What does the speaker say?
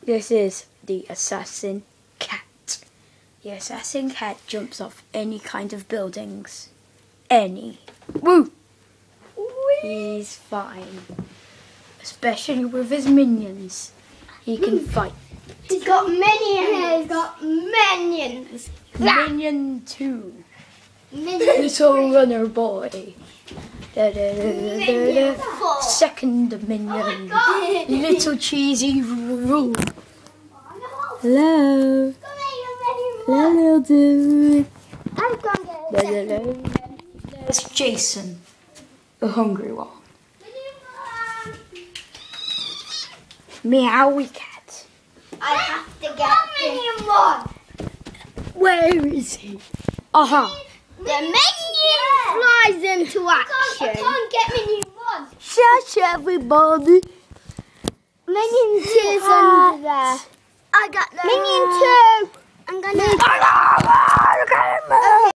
This is the assassin cat. The assassin cat jumps off any kind of buildings. Any. Woo! He's fine. Especially with his minions. He can fight. He's got minions. He's got minions. Minion 2. Minion Little runner boy. Minion 4. Second minion. God. Little cheesy rule. Hello. Hello, little dude. I'm gonna get Hello. There's Jason, the hungry one. Meowie cat. I have to get minion 1. Where is he? Aha. The minion flies into action. I can't get minion 1. Shush, everybody. Minion 2 is under there. I got the minion 2. I'm gonna.